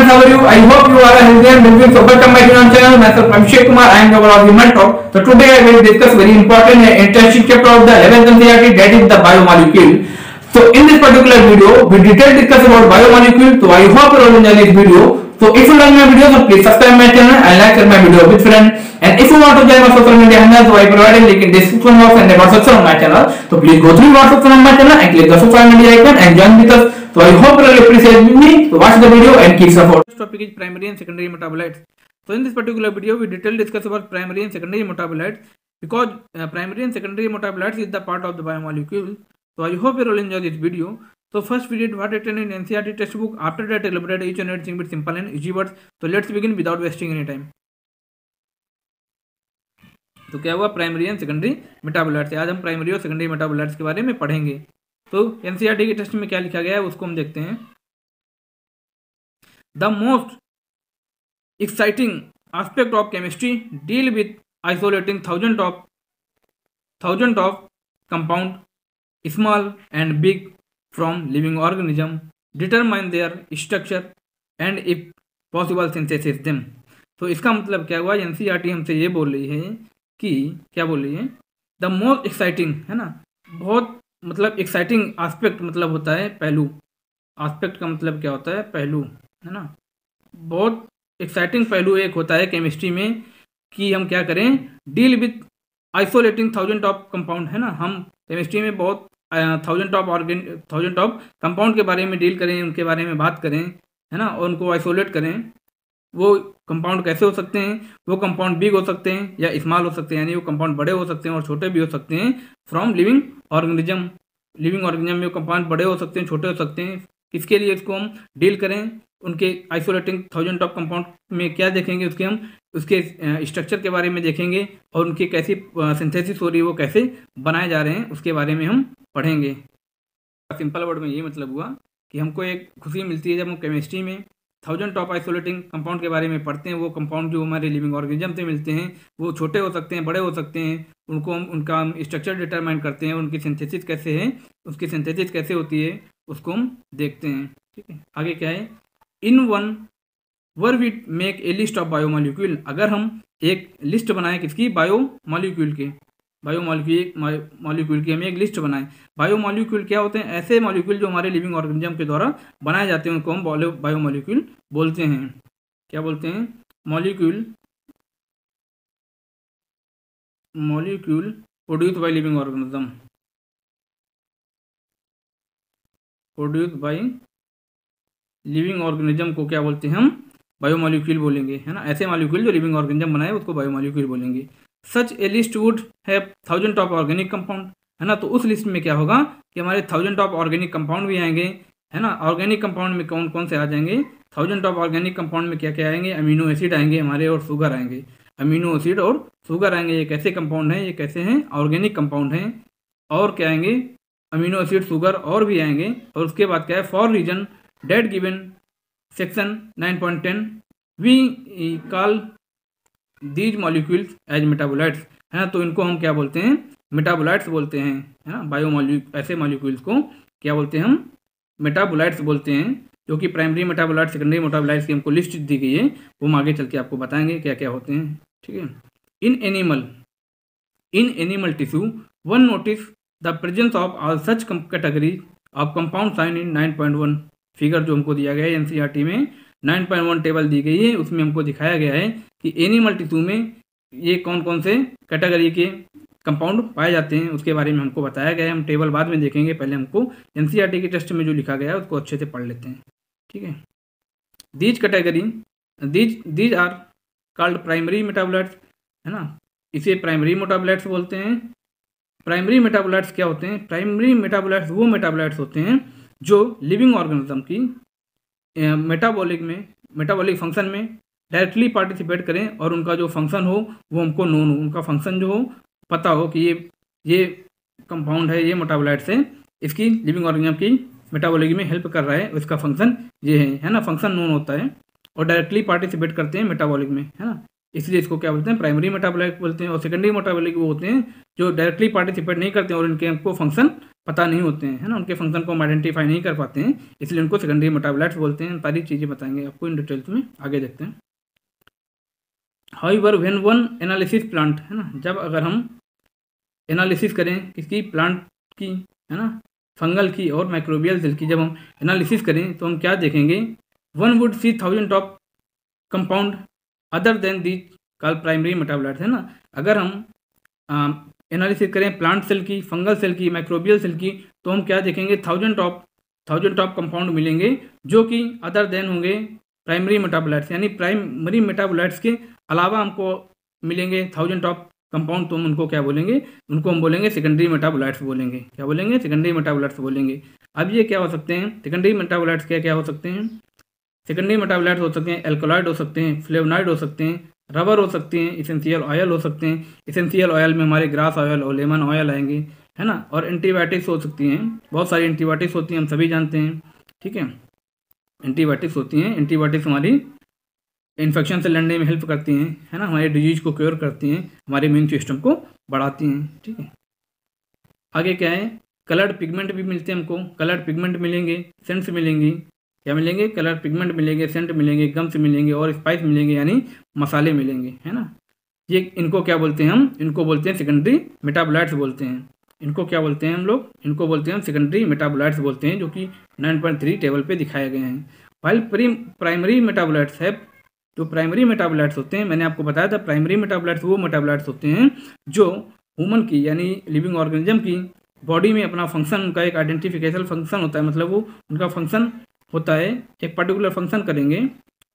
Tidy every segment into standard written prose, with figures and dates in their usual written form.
how are you? I hope you are healthy and doing so. Welcome back to our channel. Myself Abhishek Kumar. I am the one of the mentor. So today I will discuss very important and interesting chapter of the 11th NCERT, that is the biomolecule. So in this particular video, we detail discuss about biomolecule. So I hope you all enjoy this video. So if you like my video, so please subscribe my channel and like share my video with friends. And if you want to join my social media handle, so I provide a link in description box and the WhatsApp section of my channel. So please go through WhatsApp section of my channel and click the social media icon and join with us. So I hope you really appreciate me. So watch the video and keep support. This topic is primary and secondary metabolites. So in this particular video, we detail discuss about primary and secondary metabolites because primary and secondary metabolites is the part of the biomolecule. So I hope you all enjoy this video. So first we did what written in NCERT textbook. After that, elaborate each and everything with simple and easy words. So let's begin without wasting any time. तो क्या हुआ, primary and secondary metabolites. आज हम primary और secondary metabolites के बारे में पढ़ेंगे। तो एनसीईआरटी के टेस्ट में क्या लिखा गया है उसको हम देखते हैं। The most exciting aspect of chemistry deal with isolating thousand of compound small and big from living organism, determine their structure and if possible synthesis them. तो इसका मतलब क्या हुआ, एनसीईआरटी हमसे ये बोल रही है कि क्या बोल रही है, द मोस्ट एक्साइटिंग है ना, बहुत मतलब एक्साइटिंग एस्पेक्ट मतलब होता है पहलू। एस्पेक्ट का मतलब क्या होता है, पहलू है ना। बहुत एक्साइटिंग पहलू एक होता है केमिस्ट्री में कि हम क्या करें, deal with isolating thousand of compound है ना। हम केमिस्ट्री में बहुत थाउजेंड ऑफ कंपाउंड के बारे में डील करें, उनके बारे में बात करें है ना, और उनको आइसोलेट करें। वो कंपाउंड कैसे हो सकते हैं, वो कंपाउंड बिग हो सकते हैं या स्मॉल हो सकते हैं, यानी वो कंपाउंड बड़े हो सकते हैं और छोटे भी हो सकते हैं from living organism. Living organism में कंपाउंड बड़े हो सकते हैं, छोटे हो सकते हैं। किसके लिए इसको हम डील करें, उनके आइसोलेटिंग थाउजेंड ऑफ कंपाउंड में क्या देखेंगे, उसके स्ट्रक्चर के बारे में देखेंगे और उनकी कैसी सिंथेसिस हो रही है, वो कैसे बनाए जा रहे हैं, उसके बारे में हम पढ़ेंगे। सिंपल वर्ड में ये मतलब हुआ कि हमको एक खुशी मिलती है जब हम केमिस्ट्री में थाउजेंड ऑफ आइसोलेटिंग कंपाउंड के बारे में पढ़ते हैं। वो कंपाउंड जो हमारे लिविंग ऑर्गेनिज्म से मिलते हैं, वो छोटे हो सकते हैं, बड़े हो सकते हैं। उनको हम उनका स्ट्रक्चर डिटरमाइन करते हैं, उनकी सिंथेसिस कैसे है, उसकी सिंथेसिस कैसे होती है, उसको हम देखते हैं। ठीक है, आगे क्या है, in one where we make a list of biomolecule. अगर हम एक लिस्ट बनाएं किसकी, बायोमोलिक्यूल की हम एक लिस्ट बनाएं। बायोमोलिक्यूल क्या होते हैं, ऐसे मॉलिक्यूल जो हमारे लिविंग ऑर्गेनिज्म के द्वारा बनाए जाते हैं, उनको हम बायोमोलिक्यूल बोलते हैं। क्या बोलते हैं, molecule produce by living organism, produce by living organism को क्या बोलते हैं, हम बायोमोलिक्यूल बोलेंगे है ना। ऐसे मॉलिक्यूल जो लिविंग ऑर्गेनिज्म बनाए उसको बायोमोलिक्यूल बोलेंगे। Such a list would have thousand of organic compound है ना। तो उस लिस्ट में क्या होगा कि हमारे थाउजेंड ऑफ ऑर्गेनिक कंपाउंड भी आएंगे है ना। ऑर्गेनिक कंपाउंड में कौन कौन से आ जाएंगे, थाउजेंड ऑफ ऑर्गेनिक कंपाउंड में क्या क्या आएंगे, अमीनो एसिड आएंगे हमारे और शुगर आएंगे। अमीनो एसिड और शुगर आएंगे, ये कैसे कंपाउंड हैं, ये कैसे हैं, ऑर्गेनिक कंपाउंड हैं। और क्या आएंगे, अमीनो एसिड, शुगर और भी आएंगे। और उसके बाद क्या है, for reason that given section 9.10 we call these molecules as metabolites है ना। तो इनको हम क्या बोलते हैं, मेटाबोलाइट्स बोलते हैं है ना। ऐसे मॉलिक्यूल्स को क्या बोलते हैं, हम मेटाबोलाइट्स बोलते हैं। जो कि प्राइमरी मेटाबोलाइट्स, सेकेंडरी मेटाबोलाइट्स की हमको लिस्ट दी गई है, वो हम आगे चल के आपको बताएंगे क्या क्या होते हैं। ठीक है, in animal tissue one notice the presence of all such category of compound sign in 9.1 figure जो हमको दिया गया है एनसीईआरटी में। 9.1 टेबल दी गई है, उसमें हमको दिखाया गया है कि एनिमल टिश्यू में ये कौन कौन से कैटेगरी के कंपाउंड पाए जाते हैं, उसके बारे में हमको बताया गया है। हम टेबल बाद में देखेंगे, पहले हमको एनसीईआरटी के टेस्ट में जो लिखा गया है उसको अच्छे से पढ़ लेते हैं। ठीक है, these category these are called primary metabolites है ना। इसे प्राइमरी मेटाबोलाइट्स बोलते हैं। प्राइमरी मेटाबोलाइट्स क्या होते हैं, प्राइमरी मेटाबोलाइट्स वो मेटाबोलाइट्स होते हैं जो लिविंग ऑर्गेनिज्म की मेटाबॉलिक फंक्शन में डायरेक्टली पार्टिसिपेट करें और उनका जो फंक्शन हो वो हमको नोन हो, उनका फंक्शन जो हो पता हो कि ये कंपाउंड है, ये मेटाबोलाइट्स है, इसकी लिविंग ऑर्गेनिज्म की मेटाबॉलिज्म में हेल्प कर रहा है, इसका फंक्शन ये है ना। फंक्शन नोन होता है और डायरेक्टली पार्टिसिपेट करते हैं मेटाबॉलिज्म में है ना, इसलिए इसको क्या बोलते हैं, प्राइमरी मेटाबोलाइट बोलते हैं। और सेकेंडरी मेटाबोलिक वो होते हैं जो डायरेक्टली पार्टिसिपेट नहीं करते हैं और इनके हमको फंक्शन पता नहीं होते हैं, है ना, उनके फंक्शन को हम आइडेंटिफाई नहीं कर पाते हैं, इसलिए उनको सेकेंडरी मेटाबोलाइट्स बोलते हैं। सारी चीज़ें बताएंगे आपको इन डिटेल्स में, आगे देखते हैं। However when one analysis plant, है ना, जब अगर हम एनालिसिस करें किसकी, प्लांट की, है ना, फंगल की और माइक्रोबियल सेल की, जब हम एनालिसिस करें तो हम क्या देखेंगे, one would see thousand of compound other than the call primary metabolites, है ना। अगर हम एनालिसिस करें प्लांट सेल की, फंगल सेल की, माइक्रोबियल सेल की, तो हम क्या देखेंगे, थाउजेंड ऑफ कंपाउंड मिलेंगे जो कि अदर देन होंगे प्राइमरी मेटाबोलाइट्स, यानी प्राइमरी मेटाबोलाइट्स के अलावा हमको मिलेंगे थाउजेंड ऑफ कंपाउंड, तो हम उनको क्या बोलेंगे, उनको हम बोलेंगे सेकेंडरी मेटाबोलाइट्स बोलेंगे। क्या बोलेंगे, सेकेंडरी मेटाबोलाइट्स बोलेंगे। अब ये क्या हो सकते हैं, सेकेंडरी मेटाबोलाइट्स क्या हो सकते हैं, सेकेंडरी मेटाबोलाइट्स हो सकते हैं एल्कोलॉइड हो सकते हैं, फ्लेवोनॉइड हो सकते हैं, रबर हो सकते हैं, इसेंशियल ऑयल हो सकते हैं। इसेंशियल ऑयल में हमारे ग्रास ऑयल और लेमन ऑयल आएंगे, है ना। और एंटीबायोटिक्स हो सकती हैं, बहुत सारी एंटीबायोटिक्स होती हैं, हम सभी जानते हैं, ठीक है। एंटीबायोटिक्स होती हैं, एंटीबायोटिक्स हमारी इन्फेक्शन से लड़ने में हेल्प करती हैं, है ना, हमारे डिजीज को क्योर करती हैं, हमारे इम्यून सिस्टम को बढ़ाती हैं, ठीक है। आगे क्या है, कलर्ड पिगमेंट भी मिलते हैं हमको, कलर्ड पिगमेंट मिलेंगे, सेंट्स मिलेंगी, क्या मिलेंगे, कलर पिगमेंट मिलेंगे, सेंट मिलेंगे, गम्स मिलेंगे और स्पाइस मिलेंगे, यानी मसाले मिलेंगे, है ना। ये इनको क्या बोलते हैं हम, इनको बोलते हैं सेकेंडरी मेटाबोलाइट्स बोलते हैं। इनको क्या बोलते हैं हम लोग, इनको बोलते हैं हम सेकेंडरी मेटाबोलाइट्स बोलते हैं, जो कि 9.3 टेबल पे दिखाए गए हैं। वाइल प्राइमरी मेटाबोलाइट्स है, जो प्राइमरी मेटाबोलाइट्स होते हैं, मैंने आपको बताया था प्राइमरी मेटाबोलाइट्स वो मेटाबोलाइट्स होते हैं जो ह्यूमन की यानी लिविंग ऑर्गेनिज्म की बॉडी में अपना फंक्शन, उनका एक आइडेंटिफिकेशन फंक्शन होता है, मतलब वो उनका फंक्शन होता है, एक पर्टिकुलर फंक्शन करेंगे।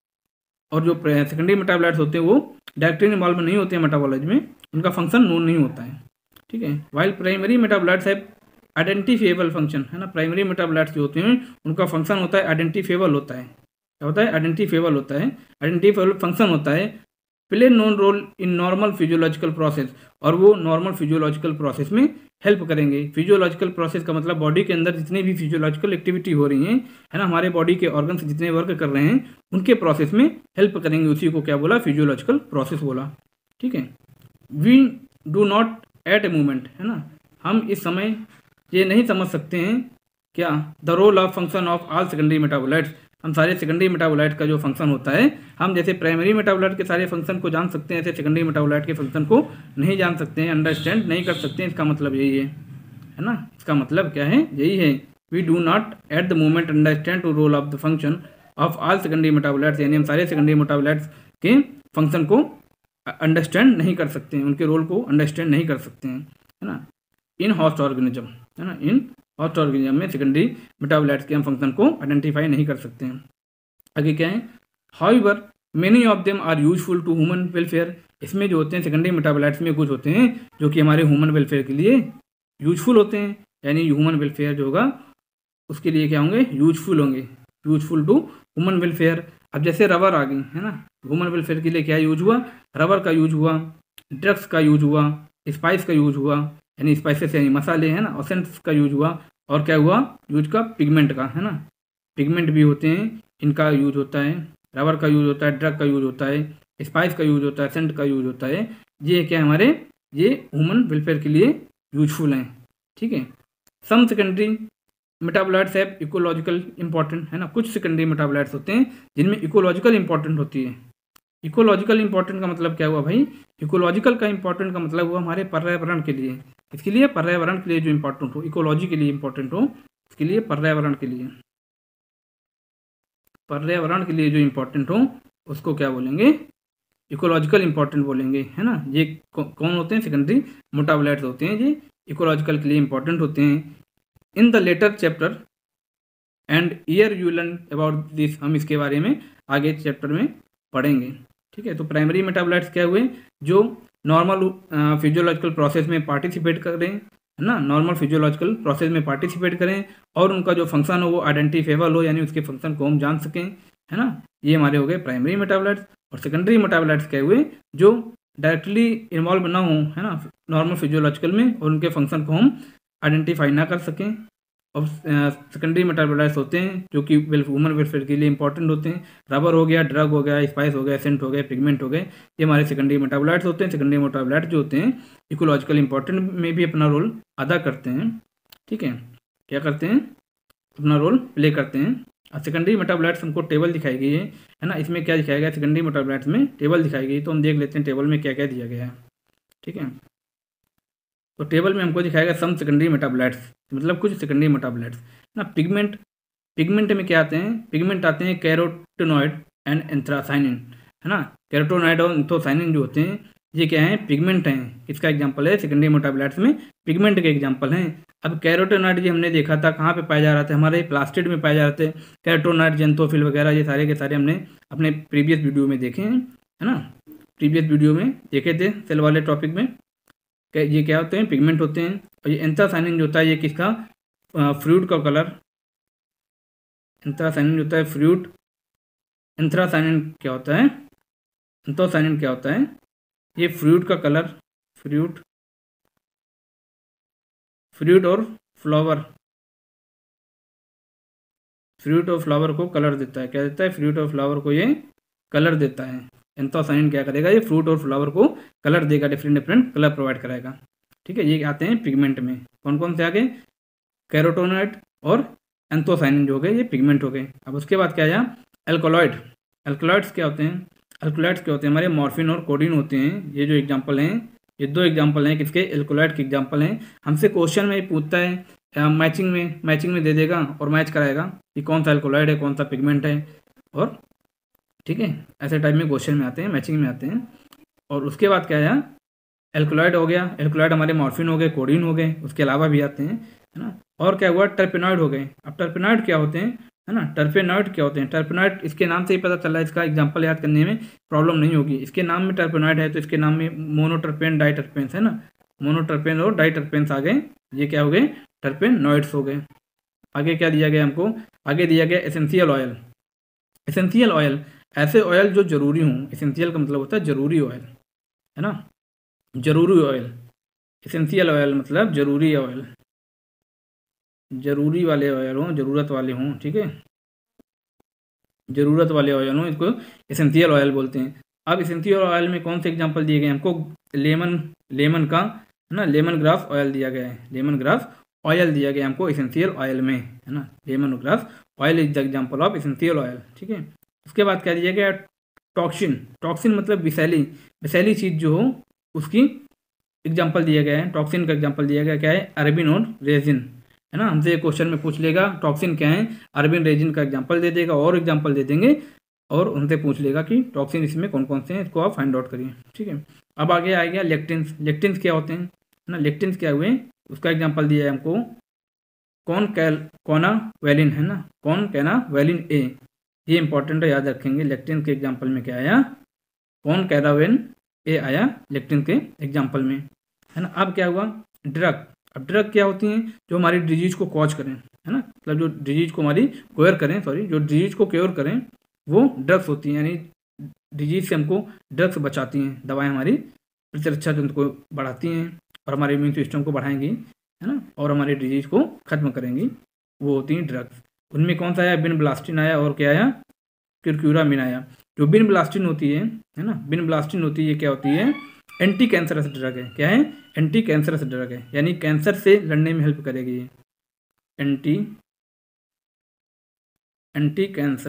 और जो सेकेंडरी मेटाबोलाइट्स होते हैं वो डायरेक्टली इन्वॉल्व नहीं होते हैं मेटाबोलॉजी में, उनका फंक्शन नोन नहीं होता है, ठीक है। वाइल प्राइमरी मेटाबोलाइट्स है आइडेंटिफिएबल फंक्शन, है ना। प्राइमरी मेटाबोलाइट्स जो होते हैं उनका फंक्शन होता है आइडेंटिफिएबल होता है, क्या होता है, आइडेंटिफिएबल होता है, आइडेंटिफिएबल फंक्शन होता है, play known role in normal physiological process, और वो नॉर्मल फिजियोलॉजिकल प्रोसेस में हेल्प करेंगे। फिजियोलॉजिकल प्रोसेस का मतलब बॉडी के अंदर जितनी भी फिजियोलॉजिकल एक्टिविटी हो रही हैं, है ना, हमारे बॉडी के ऑर्गन्स जितने वर्क कर रहे हैं उनके प्रोसेस में हेल्प करेंगे, उसी को क्या बोला, फिजियोलॉजिकल प्रोसेस बोला, ठीक है। We do not at a moment, है ना, हम इस समय ये नहीं समझ सकते हैं क्या, the role of function of all secondary metabolites, हम सारे सेकेंडरी मेटाबोलाइट का जो फंक्शन होता है, हम जैसे प्राइमरी मेटाबोलाइट के सारे फंक्शन को जान सकते हैं, ऐसे सेकेंडरी मेटाबोलाइट के फंक्शन को नहीं जान सकते हैं, अंडरस्टैंड नहीं कर सकते हैं। इसका मतलब यही है ना, इसका मतलब क्या है, यही है, we do not at the moment understand to role of the function of all secondary metabolites, यानी हम सारे सेकेंडरी मेटाबोलाइट्स के फंक्शन को अंडरस्टैंड नहीं कर सकते हैं, उनके रोल को अंडरस्टैंड नहीं कर सकते हैं, है ना, इन होस्ट ऑर्गेनिज्म, है ना, इन होस्ट ऑर्गेनिज्म में सेकेंडरी मेटाबोलाइट्स के हम फंक्शन को आइडेंटिफाई नहीं कर सकते हैं। आगे क्या है, however many of them are useful to human welfare, इसमें जो होते हैं सेकेंडरी मेटाबोलाइट्स में कुछ होते हैं जो कि हमारे ह्यूमन वेलफेयर के लिए यूजफुल होते हैं, यानी ह्यूमन वेलफेयर जो होगा उसके लिए क्या होंगे, यूजफुल होंगे, यूजफुल टू ह्यूमन वेलफेयर। अब जैसे रबर आ गई, है ना, ह्यूमन वेलफेयर के लिए क्या यूज हुआ, रबर का यूज हुआ, ड्रग्स का यूज हुआ, स्पाइस का यूज हुआ, यानी स्पाइसेस यानी मसाले, है ना, और सेंट्स का यूज हुआ, और क्या हुआ, यूज का पिगमेंट का, है ना, पिगमेंट भी होते हैं, इनका यूज होता है, रबर का यूज होता है, ड्रग का यूज होता है, स्पाइस का यूज होता है, सेंट का यूज होता है, ये क्या हमारे ये ह्यूमन वेलफेयर के लिए यूजफुल हैं, ठीक है। सम सेकेंडरी मेटाबोलाइट्स है इकोलॉजिकल इंपॉर्टेंट, है ना, कुछ सेकेंडरी मेटाबोलाइट्स होते हैं जिनमें इकोलॉजिकल इंपॉर्टेंट होती है। इकोलॉजिकल इंपॉर्टेंट का मतलब क्या हुआ भाई, इकोलॉजिकल का इंपॉर्टेंट का मतलब हुआ हमारे पर्यावरण के लिए, इसके लिए पर्यावरण के लिए जो इंपॉर्टेंट हो, इकोलॉजी के लिए इंपॉर्टेंट हो, इसके लिए पर्यावरण के लिए, पर्यावरण के लिए जो इंपॉर्टेंट हो उसको क्या बोलेंगे, इकोलॉजिकल इंपॉर्टेंट बोलेंगे, है ना। ये कौन होते हैं, सेकेंडरी मेटाबोलाइट्स होते हैं, ये इकोलॉजिकल के लिए इंपॉर्टेंट होते हैं। In the later chapter and year you learn about this, हम इसके बारे में आगे चैप्टर में पढ़ेंगे, ठीक है। तो प्राइमरी मेटाबोलाइट्स क्या हुए, जो नॉर्मल फिजियोलॉजिकल प्रोसेस में पार्टिसिपेट करें, है ना, नॉर्मल फिजियोलॉजिकल प्रोसेस में पार्टिसिपेट करें, और उनका जो फंक्शन हो वो आइडेंटिफेबल हो, यानी उसके फंक्शन को हम जान सकें, है ना, ये हमारे हो गए प्राइमरी मेटाबोलाइट्स। और सेकेंडरी मेटाबोलाइट्स क्या हुए, जो डायरेक्टली इन्वॉल्व ना हो, है ना, नॉर्मल फिजियोलॉजिकल में, और उनके फंक्शन को हम आइडेंटिफाई ना कर सकें। और सेकेंडरी मेटाबोलाइट्स होते हैं जो कि ह्यूमन वेलफेयर के लिए इंपॉर्टेंट होते हैं, रबर हो गया, ड्रग हो गया, स्पाइस हो गया, सेंट हो गया, पिगमेंट हो गए, ये हमारे सेकेंडरी मेटाबोलाइट्स होते हैं। सेकेंडरी मेटाबोलाइट्स जो होते हैं इकोलॉजिकल इंपॉर्टेंट में भी अपना रोल अदा करते हैं। ठीक है, क्या करते हैं, अपना रोल प्ले करते हैं। और सेकेंडरी मेटाबोलाइट्स हमको टेबल दिखाई गई है ना, इसमें क्या दिखाया गया, सेकेंडरी मेटाबोलाइट्स में टेबल दिखाई गई, तो हम देख लेते हैं टेबल में क्या क्या दिया गया है। ठीक है, तो टेबल में हमको दिखाएगा सम सेकेंडरी मेटाबोलाइट्स, मतलब कुछ सेकेंडरी मेटाबोलाइट्स ना। पिगमेंट में क्या आते हैं, पिगमेंट आते हैं कैरोटिनॉइड एंड एंथ्रासाइनिन, है ना। कैरोटिनॉइड और एंथ्रासाइनिन जो होते हैं ये क्या है, पिगमेंट हैं। इसका एग्जांपल है सेकेंडरी मेटाबोलाइट्स में पिगमेंट के एग्जांपल हैं। अब कैरोटिनॉइड जो हमने देखा था कहाँ पे पाया जा रहा था, हमारे प्लास्टिड में पाए जा रहे थे। कैरोटिनॉइड, जेंथोफिल वगैरह ये सारे के सारे हमने अपने प्रीवियस वीडियो में देखे हैं, है ना। प्रीवियस वीडियो में देखे थे सेल वाले टॉपिक में। ये क्या होते हैं, पिगमेंट होते हैं। और ये एंथ्रासाइनिन जो होता है ये किसका, फ्रूट का कलर। एंथ्रासाइनिन जो होता है फ्रूट, एंथ्रासाइनिन क्या होता है, एंथ्रासाइनिन क्या होता है, ये फ्रूट का कलर, फ्रूट और फ्लावर को कलर देता है। क्या देता है, फ्रूट और फ्लावर को ये कलर देता है। एंथ्रासाइनिन क्या करेगा, ये फ्रूट और फ्लावर को कलर देगा, डिफरेंट कलर प्रोवाइड कराएगा। ठीक है, ये आते हैं पिगमेंट में। कौन कौन से आगे, कैरोटिनॉइड और एंथ्रासाइनिन जो हो गए ये पिगमेंट हो गए। अब उसके बाद क्या आया, एल्कोलॉइड। एल्कोलॉइड्स क्या होते हैं, हमारे मॉर्फिन और कोडीन होते हैं। ये जो एग्जांपल हैं, ये दो एग्जांपल हैं किसके, एल्कोलॉइड के एग्जांपल हैं। हमसे क्वेश्चन में पूछता है, मैचिंग में दे देगा और मैच कराएगा कि कौन सा एल्कोलॉइड है, कौन सा पिगमेंट है। और ठीक है, ऐसे टाइप में क्वेश्चन में आते हैं, मैचिंग में आते हैं। और उसके बाद क्या आया, एल्कोलॉइड हो गया, एल्कोलॉइड हमारे मॉर्फिन हो गए, कोडीन हो गए, उसके अलावा भी आते हैं, है ना। और क्या हुआ, टर्पेनॉइड हो गए। अब टर्पेनॉइड क्या होते हैं, है ना, टर्पेनॉइड क्या होते हैं, टर्पेनॉइड इसके नाम से ही पता चल रहा है, इसका एग्जांपल याद करने में प्रॉब्लम नहीं होगी। इसके नाम में टर्पेनॉइड है तो इसके नाम में मोनोटर्पेन, डाइटर्पेन्स, है ना। मोनोटर्पेन और डाइटर्पेन्स आ गए, ये क्या हो गए, टर्पेनॉइड्स हो गए। आगे क्या दिया गया हमको, आगे दिया गया एसेंशियल ऑयल। एसेंशियल ऑयल ऐसे ऑयल जो जरूरी हों, एसेंशियल का मतलब होता है जरूरी ऑयल, है ना, जरूरी ऑयल। एसेंशियल ऑयल मतलब जरूरी ऑयल, जरूरी वाले ऑयल हों, ज़रूरत वाले हों, ठीक है, ज़रूरत वाले ऑयल हों, इसको एसेंशियल ऑयल बोलते हैं। अब एसेंशियल ऑयल में कौन से एग्जांपल दिए गए हमको, लेमन का, है ना, लेमन ग्रास ऑयल दिया गया है, लेमन ग्रास ऑयल दिया गया हमको एसेंशियल ऑयल में, है ना। Lemon grass oil is the example of essential oil, ठीक है। उसके बाद क्या दिया गया, टॉक्सिन मतलब विषैली चीज़ जो हो उसकी एग्जाम्पल दिया गया है। टॉक्सिन का एग्जाम्पल दिया गया क्या है, अरबिन और रेजिन, है ना। हमसे क्वेश्चन में पूछ लेगा टॉक्सिन क्या है, अरबिन रेजिन का एग्जाम्पल दे देगा और एग्जाम्पल दे देंगे, और उनसे पूछ लेगा कि टॉक्सिन इसमें कौन कौन से हैं, इसको आप फाइंड आउट करिए, ठीक है। अब आगे आ गया लेक्टिन्स क्या होते हैं, है ना। लेक्टिन्स क्या हुए, उसका एग्जाम्पल दिया है हमको कोनावेलिन, है ना, कोनावेलिन ए, ये इंपॉर्टेंट है, याद रखेंगे। लेक्टिन के एग्जाम्पल में क्या आया, कोनावेलिन ए आया लेक्टिन के एग्जाम्पल में, है ना। अब क्या हुआ, ड्रग। अब ड्रग क्या होती हैं, जो हमारी डिजीज को कॉज करें, है ना, मतलब जो डिजीज को हमारी जो डिजीज को क्योर करें वो ड्रग्स होती हैं, यानी डिजीज से हमको ड्रग्स बचाती हैं। दवाएं हमारी प्रतिरक्षा तंत्र को बढ़ाती हैं और हमारे इम्यून सिस्टम को बढ़ाएंगी, है ना, और हमारी डिजीज को खत्म करेंगी, वो होती हैं ड्रग्स। उनमें कौन सा आया, बिनब्लास्टिन आया, और क्या आया, क्यूरक्यूरामिन आया। जो बिनब्लास्टिन होती है ना, बिनब्लास्टिन होती है, क्या होती है, एंटी कैंसरस ड्रग है। क्या है, एंटी कैंसरस ड्रग है, यानी कैंसर से लड़ने में हेल्प करेगी ये। एंटी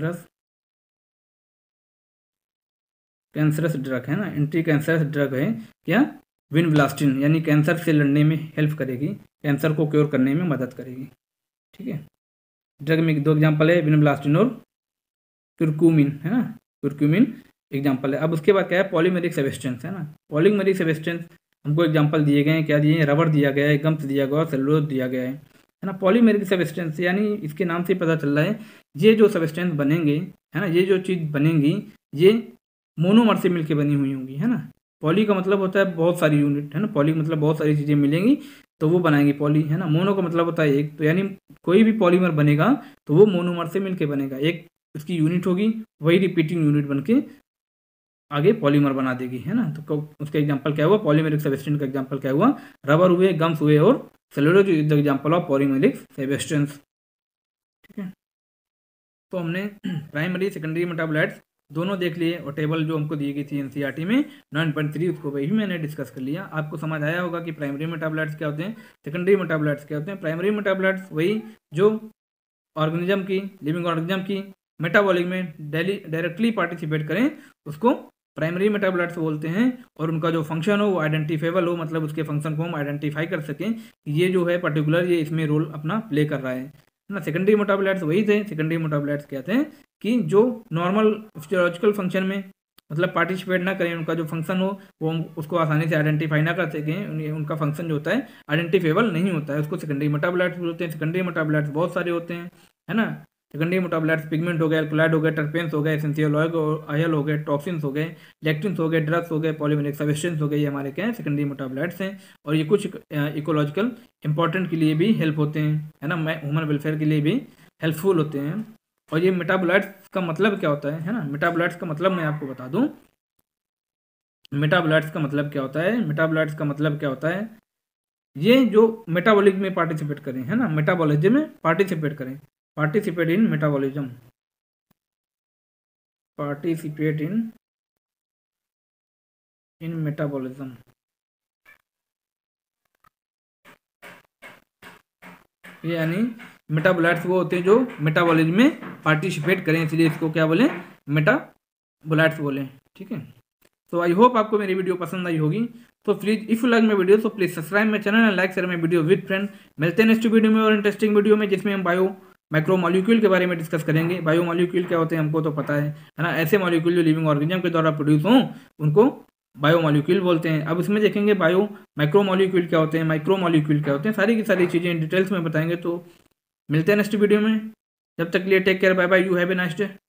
कैंसरस ड्रग है ना, एंटी कैंसरस ड्रग है क्या, विनब्लास्टिन, यानी कैंसर से लड़ने में हेल्प करेगी, कैंसर को क्योर करने में मदद करेगी, ठीक है। ड्रग में दो एग्जाम्पल है, विनब्लास्टिन और क्यूरक्यूमिन, है ना, क्यूरक्यूमिन एग्जाम्पल है। अब उसके बाद क्या है, पॉलीमेरिक सब्सटेंस, है ना। पॉलीमेरिक सब्सटेंस हमको एग्जाम्पल दिए गए हैं, क्या दिए हैं, रबर दिया गया है, गम्स दिया गया है, सेलुलोज दिया गया है ना। पॉलीमेरिक सब्सटेंस यानी इसके नाम से पता चल रहा है, ये जो सब्सटेंस बनेंगे, है ना, ये जो चीज़ बनेंगी ये मोनोमर से मिलकर बनी हुई होंगी, है ना। पॉली का मतलब होता है बहुत सारी यूनिट, है ना, पॉली मतलब बहुत सारी चीज़ें मिलेंगी तो वो बनाएंगे पॉली, है ना। मोनो का मतलब होता है एक, तो यानी कोई भी पॉलीमर बनेगा तो वो मोनोमर से मिलकर बनेगा, एक उसकी यूनिट होगी, वही रिपीटिंग यूनिट बनके आगे पॉलीमर बना देगी, है ना। तो उसका एग्जांपल क्या हुआ, पॉलीमेरिक सब्सटेंस का एग्जांपल क्या हुआ, रबर हुए, गम्स हुए और cellulose is the example of polymeric substance, ठीक है। तो हमने प्राइमरी सेकेंडरी मेटाबोलाइट्स दोनों देख लिए, और टेबल जो हमको दी गई थी एनसीईआरटी में 9.3 उसको वही मैंने डिस्कस कर लिया। आपको समझ आया होगा कि प्राइमरी मेटाबोलाइट्स क्या होते हैं, सेकेंडरी मेटाबोलाइट्स क्या होते हैं। प्राइमरी मेटाबोलाइट्स वही जो ऑर्गेनिज्म की, लिविंग ऑर्गेनिज्म की मेटाबॉलिक में डायरेक्टली पार्टिसिपेट करें उसको प्राइमरी मेटाबोलाइट्स बोलते हैं, और उनका जो फंक्शन हो वो आइडेंटिफेबल हो, मतलब उसके फंक्शन को हम आइडेंटिफाई कर सकें कि ये जो है पर्टिकुलर ये इसमें रोल अपना प्ले कर रहा है ना। सेकेंडरी मेटाबोलाइट्स वही थे, सेकेंडरी मेटाबोलाइट्स कहते हैं कि जो नॉर्मल फिजियोलॉजिकल फंक्शन में मतलब पार्टिसिपेट ना करें, उनका जो फंक्शन हो वो हम उसको आसानी से आइडेंटिफाई ना कर सकें, उनका फंक्शन जो होता है आइडेंटिफेबल नहीं होता है, उसको सेकेंडरी मेटाबोलाइट्स बोलते हैं। सेकेंडरी मेटाबोलाइट्स बहुत सारे होते हैं, है ना। सेकेंडरी मेटाबोलाइट्स पिगमेंट हो गए, अल्कलॉइड हो गए, टर्पेन्स हो गए, एसेंशियल ऑयल हो गए, टॉक्सिन्स हो गए, लेक्टिन्स हो गए, ड्रग्स हो गए, पॉलीमेरिक सब्सटेंस हो गए, ये हमारे क्या है सेकेंडरी मेटाबोलाइट्स हैं। और ये कुछ इकोलॉजिकल इंपॉर्टेंट के लिए भी हेल्प होते हैं, है ना, ह्यूमन वेलफेयर के लिए भी हेल्पफुल होते हैं। और ये मेटाबोलाइट्स का मतलब क्या होता है ना, मेटाबोलाइट्स का मतलब मैं आपको बता दूं, मेटाबोलाइट्स का मतलब क्या होता है। मेटाबोलाइट्स का मतलब क्या होता है, ये जो मेटाबॉलिक में पार्टिसिपेट करें, है ना, मेटाबॉलिज्म में पार्टिसिपेट करें, participate in metabolism, participate in metabolism. ये यानी मेटाबोलाइट्स वो होते हैं जो मेटाबॉलिज्म में पार्टिसिपेट करें, इसलिए इसको क्या बोले, मेटाबोलाइट्स बोले, ठीक है। तो आई होप आपको मेरी वीडियो पसंद आई होगी। तो please if you like my video तो please subscribe my channel and like share my video with friend. मिलते हैं नेक्स्ट वीडियो में और इंटरेस्टिंग वीडियो में, जिसमें हम बायो माइक्रो मॉलिक्यूल के बारे में डिस्कस करेंगे। बायो मॉलिक्यूल क्या होते हैं हमको तो पता है ना, ऐसे मॉलिक्यूल जो लिविंग ऑर्गेनिज्म के द्वारा प्रोड्यूस हों उनको बायो मॉलिक्यूल बोलते हैं। अब इसमें देखेंगे बायो माइक्रो मॉलिक्यूल क्या होते हैं, माइक्रो मॉलिक्यूल क्या होते हैं, सारी की सारी चीज़ें डिटेल्स में बताएंगे। तो मिलते हैं नेक्स्ट वीडियो में, जब तक के लिए take care, bye bye, you have a nice day.